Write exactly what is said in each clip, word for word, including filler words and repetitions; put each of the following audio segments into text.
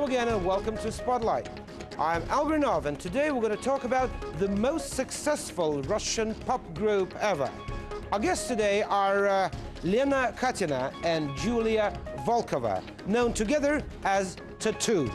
Hello again and welcome to Spotlight. I'm Al Grinov, and today we're going to talk about the most successful Russian pop group ever. Our guests today are uh, Lena Katina and Julia Volkova, known together as Tattoo.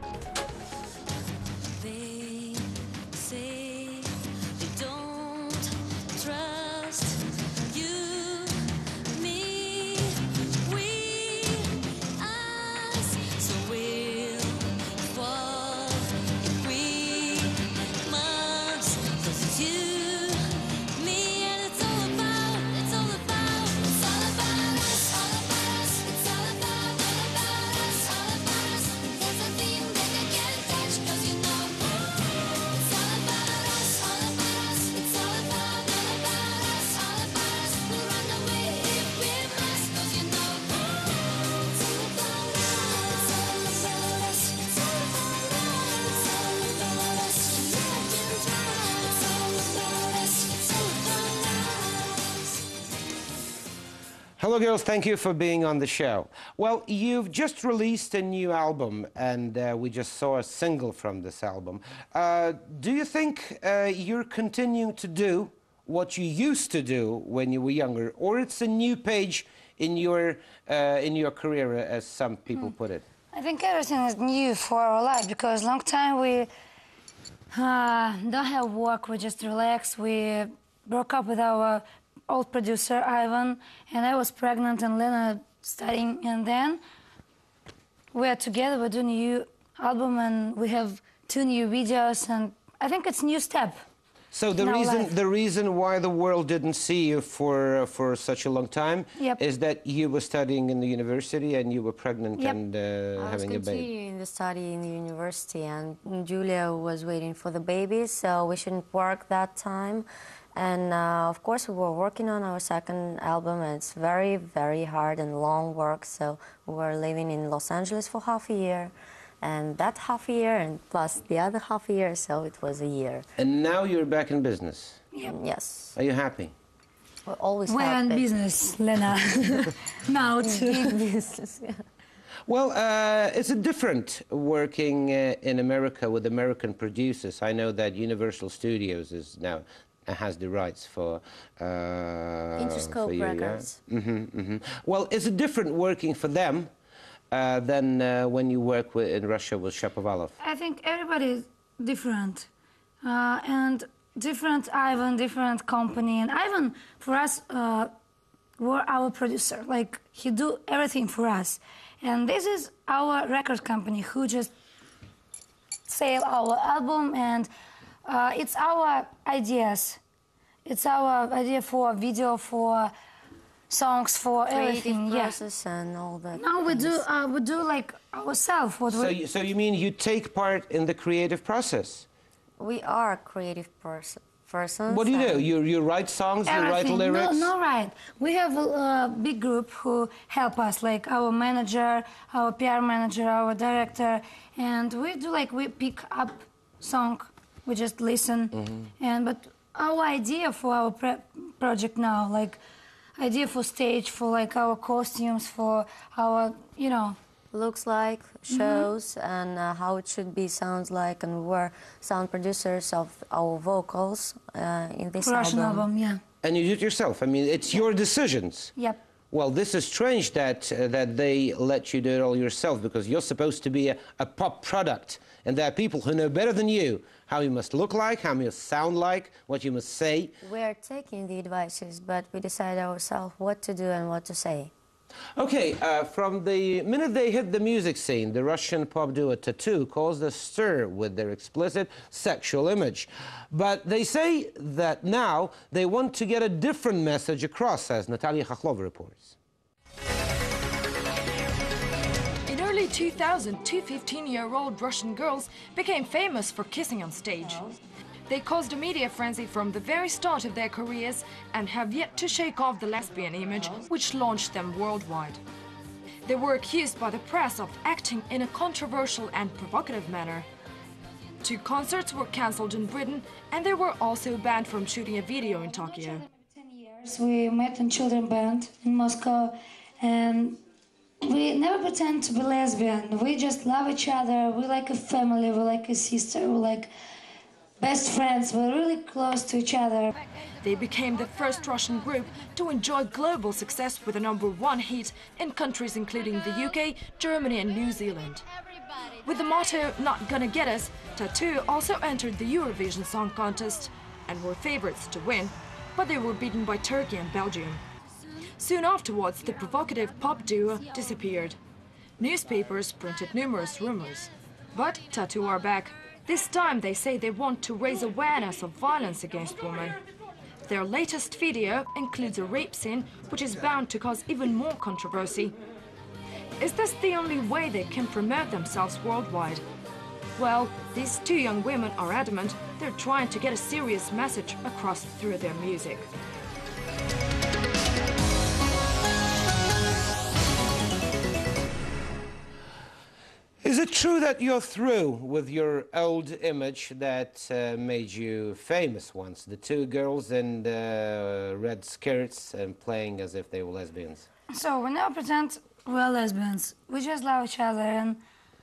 Hello girls, thank you for being on the show. Well, you've just released a new album and uh, we just saw a single from this album. Uh, do you think uh, you're continuing to do what you used to do when you were younger, or it's a new page in your, uh, in your career, as some people hmm. put it? I think everything is new for our life, because long time we uh, don't have work, we just relax. We broke up with our old producer, Ivan, and I was pregnant and Lena studying, and then we are together, we do a new album and we have two new videos, and I think it's a new step. So the reason the reason why the world didn't see you for uh, for such a long time yep. is that you were studying in the university and you were pregnant yep. and uh, having a baby. I was continuing the study in the university, and Julia was waiting for the baby, so we shouldn't work that time. And uh, of course, we were working on our second album, and it's very, very hard and long work. So we were living in Los Angeles for half a year, and that half a year, and plus the other half a year, so it was a year. And now you're back in business. Yep. Yes. Are you happy? We're always we're happy. in business, Lena. Now too. In business. Yeah. Well, uh, it's a different working uh, in America with American producers. I know that Universal Studios is now has the rights for uh, Interscope for you, Records. Yeah? Mm-hmm, mm-hmm. Well, is it different working for them uh, than uh, when you work with, in Russia with Shapovalov? I think everybody is different, uh, and different Ivan, different company, and Ivan for us uh, were our producer. Like, he do everything for us, and this is our record company who just sell our album, and Uh, it's our ideas. It's our idea for video, for songs, for everything. Creative process yeah. and all that. Now we do uh, we do like ourselves. What so, we... you, so you mean you take part in the creative process? We are creative pers persons. What do you do? You you write songs, everything. you write lyrics? No, no, right. We have a uh, big group who help us, like our manager, our P R manager, our director, and we do like we pick up song. We just listen, mm-hmm. and but our idea for our pre project now, like idea for stage, for like our costumes, for our, you know, looks like, shows, mm-hmm. and uh, how it should be, sounds like, and we're sound producers of our vocals uh, in this Russian album. album, yeah. And you do it yourself. I mean, it's your decisions. Yep. Well, this is strange that uh, that they let you do it all yourself, because you're supposed to be a, a pop product, and there are people who know better than you how you must look like, how you must sound like, what you must say. We are taking the advices, but we decide ourselves what to do and what to say. Okay, uh, from the minute they hit the music scene, the Russian pop duo Tattoo caused a stir with their explicit sexual image. But they say that now they want to get a different message across, as Natalia Khokhlova reports. In early two thousand, two fifteen-year-old Russian girls became famous for kissing on stage. They caused a media frenzy from the very start of their careers and have yet to shake off the lesbian image which launched them worldwide. They were accused by the press of acting in a controversial and provocative manner. Two concerts were cancelled in Britain, and they were also banned from shooting a video in Tokyo. We met in children's band in Moscow, and we never pretend to be lesbian. We just love each other. We're like a family. We're like a sister. We're like best friends. We're really close to each other. They became the first Russian group to enjoy global success with a number one hit in countries including the U K, Germany and New Zealand. With the motto, "Not gonna get us," Tattoo also entered the Eurovision Song Contest and were favorites to win, but they were beaten by Turkey and Belgium. Soon afterwards, the provocative pop duo disappeared. Newspapers printed numerous rumors. But Tattoo are back. This time they say they want to raise awareness of violence against women. Their latest video includes a rape scene, which is bound to cause even more controversy. Is this the only way they can promote themselves worldwide? Well, these two young women are adamant they're trying to get a serious message across through their music. Is it true that you're through with your old image that uh, made you famous once? The two girls in uh, red skirts and playing as if they were lesbians. So we never pretend we're lesbians. We just love each other and...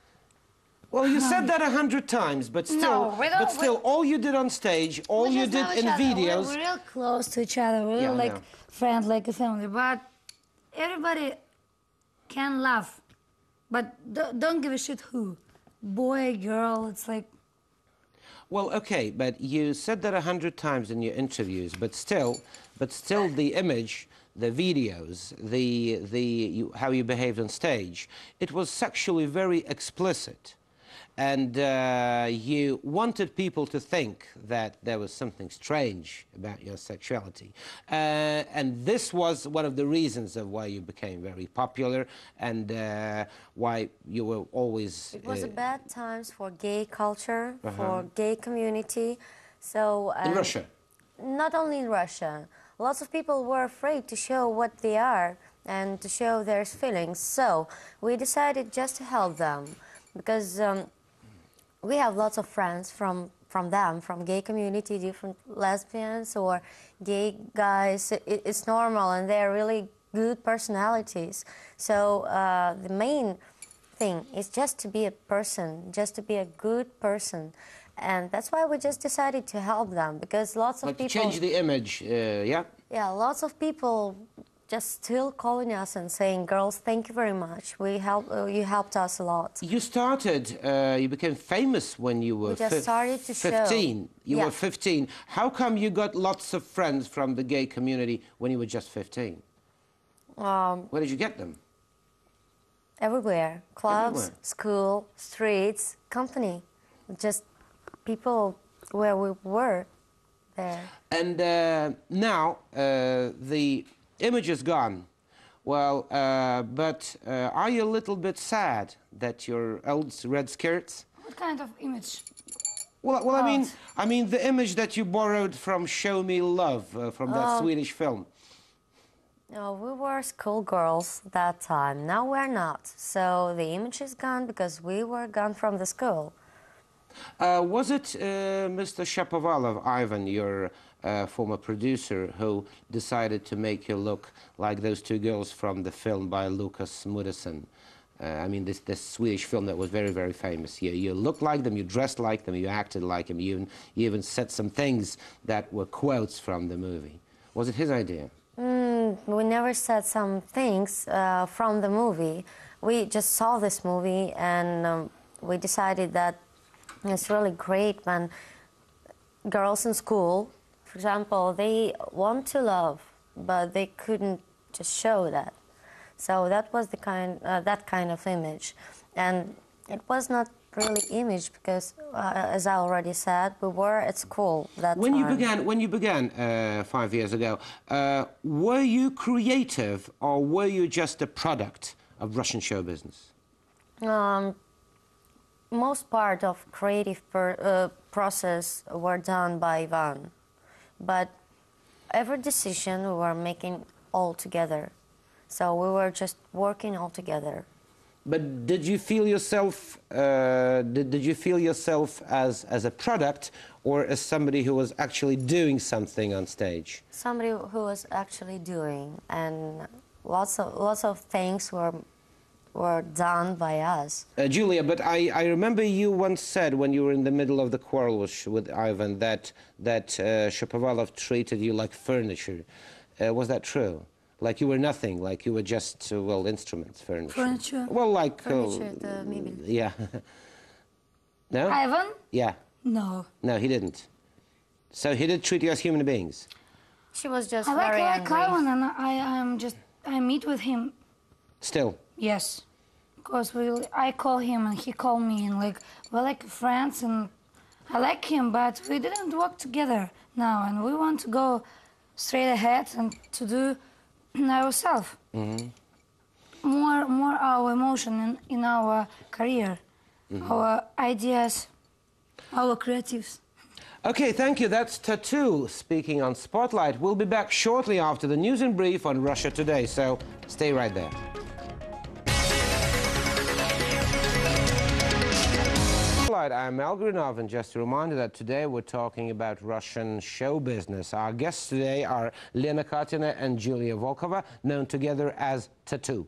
Well, you said that a hundred times, but still, No, we don't- but still, we- all you did on stage, all we you just did love in each other. videos. We're, we're real close to each other. We're Yeah, I like know. friends, like a family. But everybody can laugh. But don't, don't give a shit who. Boy, girl, it's like... Well, okay, but you said that a hundred times in your interviews, but still, but still, the image, the videos, the the you, how you behaved on stage, it was sexually very explicit, and uh, you wanted people to think that there was something strange about your sexuality, uh, and this was one of the reasons of why you became very popular and uh, why you were always. It was uh, a bad times for gay culture, for gay community. So in um, Russia. Not only in Russia. Lots of people were afraid to show what they are and to show their feelings. So we decided just to help them because um, we have lots of friends from, from them, from gay community, different lesbians or gay guys. It, it's normal and they're really good personalities. So uh, the main thing is just to be a person, just to be a good person. And that's why we just decided to help them, because lots of Like to people... change the image, uh, yeah? Yeah, lots of people just still calling us and saying, girls, thank you very much. We help, uh, you helped us a lot. You started, uh, you became famous when you were We just fif- started to show. fifteen. You Yeah. were fifteen. How come you got lots of friends from the gay community when you were just fifteen? Um, Where did you get them? everywhere. Clubs, Everywhere. school, streets, company. Just people where we were there. And uh, now uh, the image is gone. Well, uh, but uh, are you a little bit sad that your old red skirts? What kind of image? Well, well, I mean, What? I mean the image that you borrowed from Show Me Love, uh, from that Oh. Swedish film. No, we were schoolgirls that time. Now we're not. So the image is gone because we were gone from the school. Uh, was it uh, Mister Shapovalov, Ivan, your uh, former producer, who decided to make you look like those two girls from the film by Lukas Moodysson? Uh, I mean, this, this Swedish film that was very, very famous. You, you looked like them, you dressed like them, you acted like them, you even, you even said some things that were quotes from the movie. Was it his idea? Mm, we never said some things uh, from the movie. We just saw this movie and um, we decided that it's really great when girls in school, for example, they want to love, but they couldn't just show that. So that was the kind, uh, that kind of image. And it was not really image because, uh, as I already said, we were at school that When you time. began, when you began uh, five years ago, uh, were you creative or were you just a product of Russian show business? Um, most part of creative per, uh, process were done by Ivan, but every decision we were making all together. So we were just working all together. But did you feel yourself? Uh, did, did you feel yourself as as a product or as somebody who was actually doing something on stage? Somebody who was actually doing, and lots of lots of things were were done by us. Uh, Julia, but I, I remember you once said when you were in the middle of the quarrel with, with Ivan that, that uh, Shapovalov treated you like furniture. Uh, was that true? Like you were nothing, like you were just, uh, well, instruments, furniture. Furniture. Well, like... Furniture, uh, the maybe. Yeah. No? Ivan? Yeah. No. No, he didn't. So he did treat you as human beings? She was just I like, very I like angry. Ivan, and I am just, I meet with him. Still? Yes. Because we, I call him and he call me, and like, we're like friends, and I like him, but we didn't work together now, and we want to go straight ahead and to do ourselves. Mm-hmm. More, more our emotion in, in our career, mm-hmm. our ideas, our creatives. Okay, thank you. That's Tattoo speaking on Spotlight. We'll be back shortly after the news in brief on Russia Today, so stay right there. Spotlight, I'm Al Grinov, and just a reminder that today we're talking about Russian show business. Our guests today are Lena Katina and Julia Volkova, known together as Tattoo.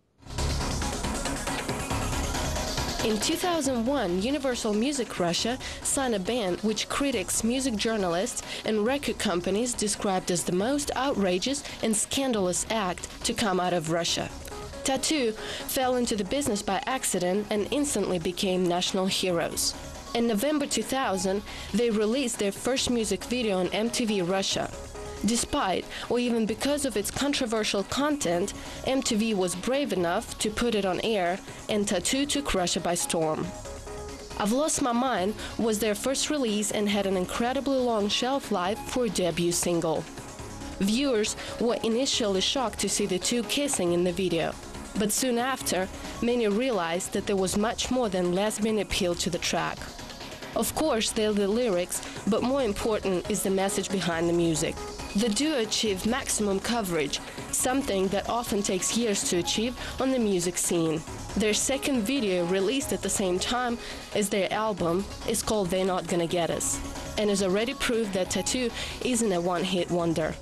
In two thousand one, Universal Music Russia signed a ban which critics, music journalists, and record companies described as the most outrageous and scandalous act to come out of Russia. Tattoo fell into the business by accident and instantly became national heroes. In November two thousand, they released their first music video on M T V Russia. Despite, or even because of its controversial content, M T V was brave enough to put it on air, and Tattoo took Russia by storm. I've Lost My Mind was their first release and had an incredibly long shelf life for a debut single. Viewers were initially shocked to see the two kissing in the video, but soon after, many realized that there was much more than lesbian appeal to the track. Of course, there are the lyrics, but more important is the message behind the music. The duo achieved maximum coverage, something that often takes years to achieve on the music scene. Their second video, released at the same time as their album, is called They're Not Gonna Get Us, and has already proved that Tattoo isn't a one-hit wonder.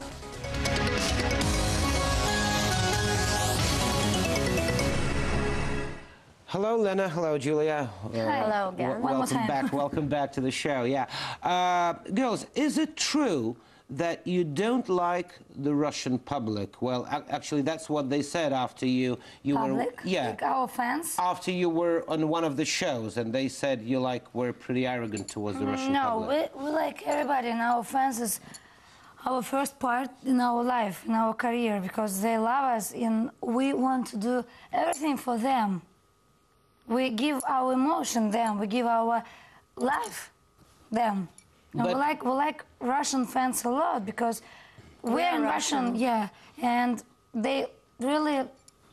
Hello, Lena. Hello, Julia. Uh, Hello again. One more welcome time. back. Welcome back to the show. Yeah, uh, girls, is it true that you don't like the Russian public? Well, ac actually, that's what they said after you you Public? were yeah Like our fans? after you were on one of the shows, and they said you like were pretty arrogant towards the Russian No, public. we, we like everybody, and our fans is our first part in our life, in our career, because they love us, and we want to do everything for them. We give our emotion them, we give our life them. And we But- like we like Russian fans a lot because we're in Russian, Russian. yeah, and they really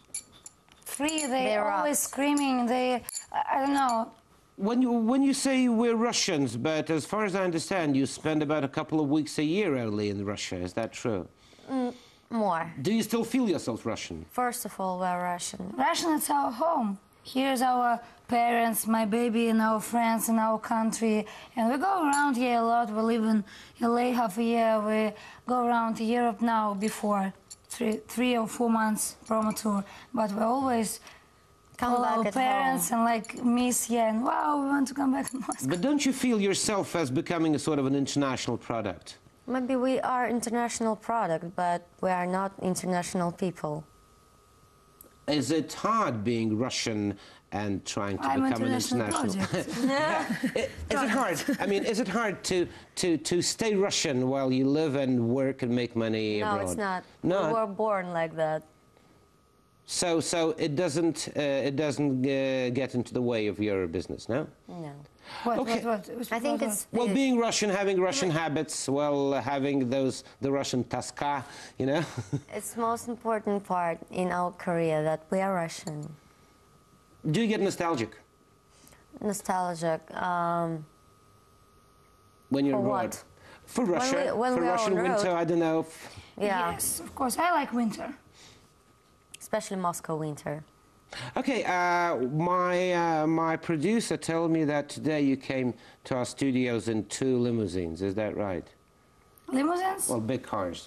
free. They They rock. always screaming. They, I, I don't know. When you when you say we're Russians, but as far as I understand, you spend about a couple of weeks a year only in Russia. Is that true? More. Do you still feel yourself Russian? First of all, we're Russian. Russian is our home. Here's our parents, my baby, and our friends in our country. And we go around here a lot. We live in L A half a year. We go around Europe now before three, three or four months promo tour. But we always Come call back our at parents home. and like miss, yeah, and wow, we want to come back to Moscow. But don't you feel yourself as becoming a sort of an international product? Maybe we are international product, but we are not international people. Is it hard being Russian and trying to I'm become an international international? project. I- Is it hard? I mean, is it hard to, to, to stay Russian while you live and work and make money No, abroad? it's not. No. We were born like that. So, so it doesn't, uh, it doesn't uh, get into the way of your business, no? No. What, Okay. what, what, what? I think what, it's Well, the- being Russian, having Russian habits, well, uh, having those, the Russian toska, you know? it's the most important part in our career that we are Russian. Do you get nostalgic Nostalgic. Um, when you're For abroad? what? For Russia, we- when for we are Russian on road. winter, I don't know. If, yeah, Yes, of course. I like winter. especially Moscow winter. Okay, uh, my, uh, my producer told me that today you came to our studios in two limousines, is that right? Limousines? Well, big cars.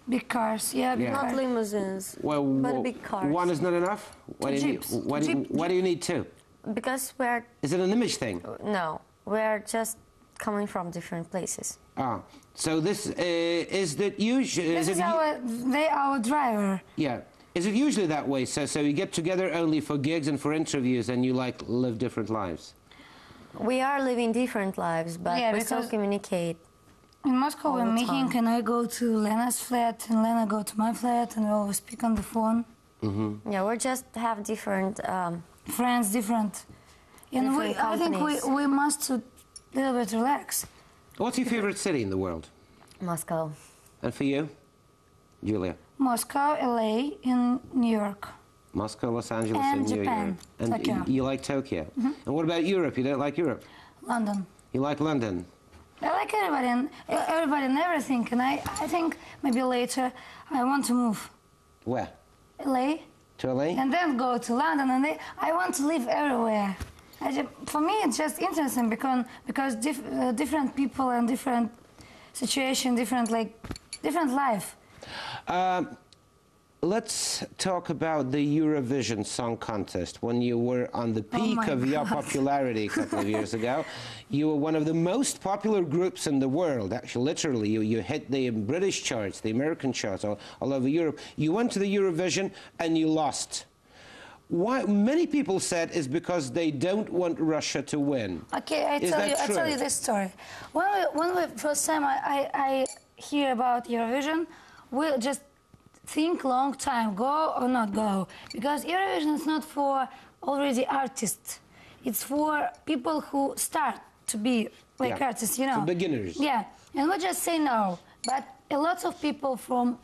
Big cars, yeah, big Yeah. Not cars. limousines, Well, but well, big cars. one is not enough? Why do you need, jeeps. why do you, Jeep- why do you need two? Because we're, Is it an image thing? no, we're just coming from different places. Ah, so this uh, is that usually This is is it, u- our, they our driver. yeah. Is it usually that way? So so you get together only for gigs and for interviews, and you like live different lives. We are living different lives, but Yeah, we still because- communicate. In Moscow, All we're the meeting, time. and I go to Lena's flat, and Lena go to my flat, and we always speak on the phone. Yeah, we just have different. Um, Friends, different. And we, Different I think we, companies. we must a little bit relax. What's your favorite city in the world? Moscow. And for you, Julia? Moscow, L A, and New York. Moscow, Los Angeles, And and New Japan, York. And Tokyo. y- you like Tokyo. And what about Europe? You don't like Europe? London. You like London? I like everybody and everybody and everything, and I, I think maybe later I want to move Where? L A To L A? and then go to London, and they, I want to live everywhere. I ju- for me, it's just interesting because because diff, uh, different people and different situation, different like different life. Um, let's talk about the Eurovision Song Contest. When you were on the peak my of your God. popularity a couple of years ago, you were one of the most popular groups in the world. Actually, literally, you, you hit the British charts, the American charts, all, all over Europe. You went to the Eurovision and you lost. Why? Many people said it's because they don't want Russia to win. Okay, I Is tell that you, I tell true? you this story. When we, when we first time I, I, I hear about Eurovision, we just think long time, go or not go, because Eurovision is not for already artists. It's for people who start to be like Yeah, artists, you know. for beginners. Yeah, and we just say no. But a lot of people from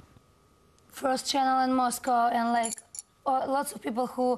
First Channel in Moscow and like uh, lots of people who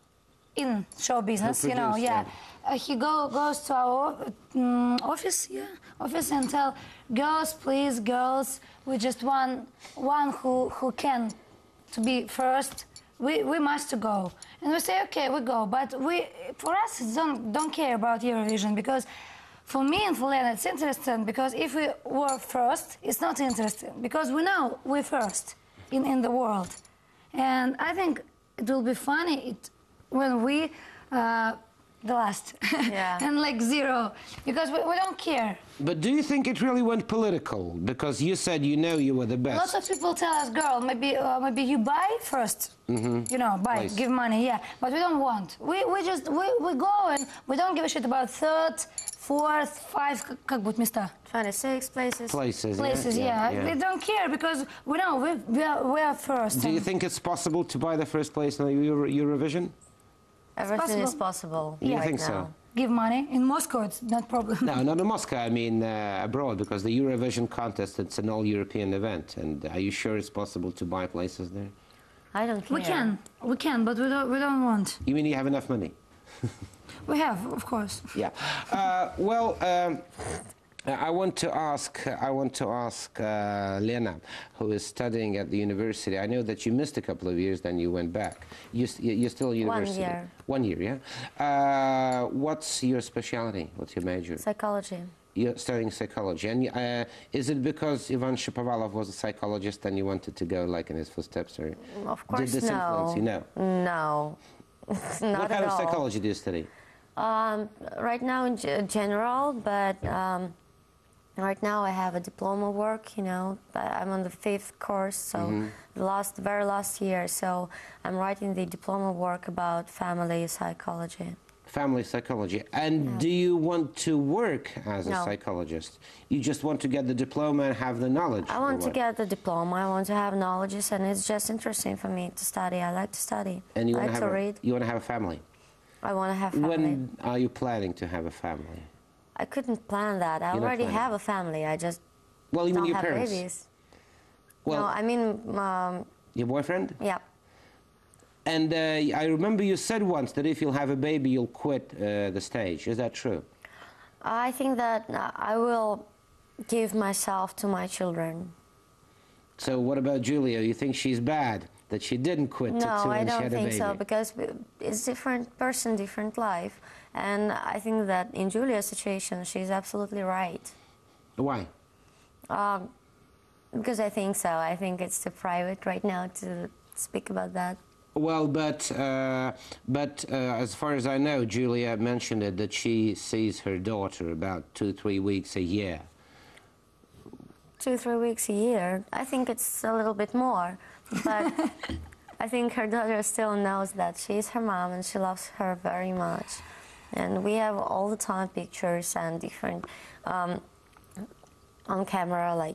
in show business, you know, produce, yeah. yeah. Uh, he go goes to our um, office, yeah, office, and tell girls, please, girls, we just want one who who can to be first. We we must to go, and we say okay, we go. But we for us it's don't don't care about Eurovision because for me and for Lena it's interesting because if we were first, it's not interesting because we know we're first in in the world, and I think it will be funny it when we. Uh, the last Yeah. and like zero because we, we don't care. But do you think it really went political? Because you said you know you were the best. Lots of people tell us, girl, maybe uh, maybe you buy first, you know, buy, Please. give money, yeah, but we don't want. We we just we, we go and we don't give a shit about third, fourth, five, как- как будут места? twenty-six places. Places, yeah, Places, yeah. yeah. We don't care because we know we we are, we are first. Do you and- think it's possible to buy the first place in the Euro Eurovision? Everything is possible. possible. You right think so? now. give money in Moscow? It's not problem. No, not in Moscow. I mean uh, abroad, because the Eurovision contest, it's an all-European event. And are you sure it's possible to buy places there? I don't care. We can, we can, but we don't we don't want. You mean you have enough money? We have, of course. Yeah. Uh, well, um, I want to ask. I want to ask uh, Lena, who is studying at the university. I know that you missed a couple of years, then you went back. You, st- you're still at university. year. One year, yeah. Uh, what's your specialty? What's your major? Psychology. You're studying psychology, and uh, is it because Ivan Shapovalov was a psychologist and you wanted to go like in his footsteps, or Of course, did this no. influence you? No. No. Not What at kind of all. psychology do you study? Um, right now in g- general, but um, right now I have a diploma work, you know, but I'm on the fifth course, so Mm-hmm. the last, very last year, so I'm writing the diploma work about family psychology. Family psychology. And do you want to work as a No. psychologist? You just want to get the diploma and have the knowledge? I or want to what? get the diploma, I want to have knowledges, and it's just interesting for me to study. I like to study. And you I want like to to have read. A, you want to have a family. I want to have family. When are you planning to have a family? I couldn't plan that. I You're not already planning. have a family. I just Well, you mean don't your have parents? babies. Well, no, I mean, um, your boyfriend? yeah. And uh, I remember you said once that if you'll have a baby, you'll quit uh, the stage. Is that true? I think that uh, I will give myself to my children. So what about Julia? You think she's bad that she didn't quit to, No, to I when she don't had a think baby? so, because it's different person, different life. And I think that in Julia's situation, she's absolutely right. Why? Um, Because I think so. I think it's too private right now to speak about that. Well, but uh, but uh, as far as I know, Julia mentioned it that she sees her daughter about two, three weeks a year. Two, three weeks a year. I think it's a little bit more, but I think her daughter still knows that she's her mom and she loves her very much. And we have all the time pictures and different um, on camera, like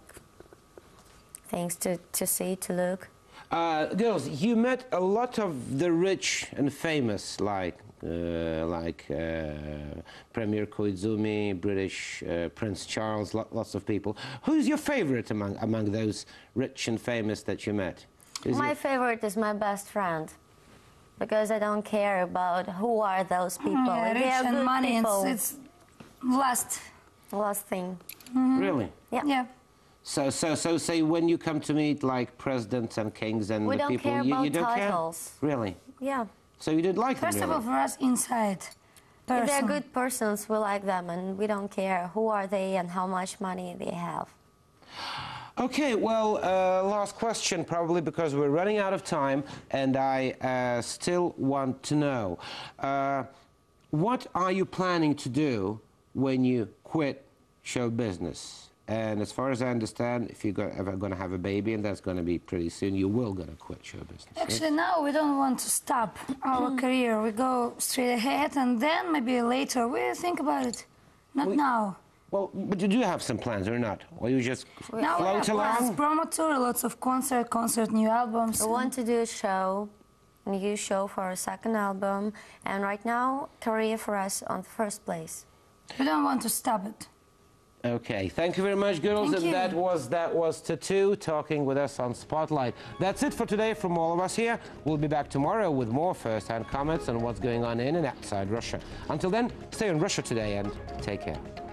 things to, to see, to look. Uh, girls, you met a lot of the rich and famous, like uh, like uh, Premier Koizumi, British uh, Prince Charles, lo lots of people. Who's your favorite among among those rich and famous that you met? Is My it... favorite is my best friend, because I don't care about who are those people. Yeah, If rich they are and good money, people, it's, it's last. last thing. Really? Yeah. Yeah. So, so, so, say when you come to meet like presidents and kings and We the don't people, care you, about you don't titles. care? Really? Yeah. So you did like First them, of all, really? for us, inside. If they're Person. good persons, we like them, and we don't care who are they and how much money they have. Okay, well, uh, last question, probably because we're running out of time, and I uh, still want to know, uh, what are you planning to do when you quit show business? And as far as I understand, if you're go ever going to have a baby, and that's going to be pretty soon, you will going to quit show business. yeah? Actually, now we don't want to stop our career. We go straight ahead, and then maybe later we think about it. Not We- now. Well, but you do have some plans, or not? Or you just Now we float have plans, along? promo tour, lots of concert, concert, new albums. We want to do a show, a new show for our second album, and right now, career for us on first place. We don't want to stop it. Okay, thank you very much, girls. Thank and you. that was that was Tattoo talking with us on Spotlight. That's it for today from all of us here. We'll be back tomorrow with more first-hand comments on what's going on in and outside Russia. Until then, stay in Russia Today and take care.